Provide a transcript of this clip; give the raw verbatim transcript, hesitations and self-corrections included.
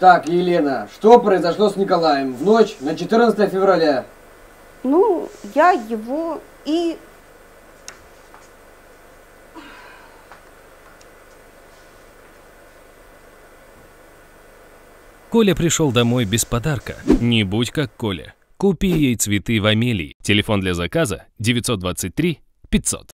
Так, Елена, что произошло с Николаем в ночь на четырнадцатое февраля? Ну, я его и... Коля пришел домой без подарка. Не будь как Коля. Купи ей цветы в Амелии. Телефон для заказа девятьсот двадцать три пятьсот.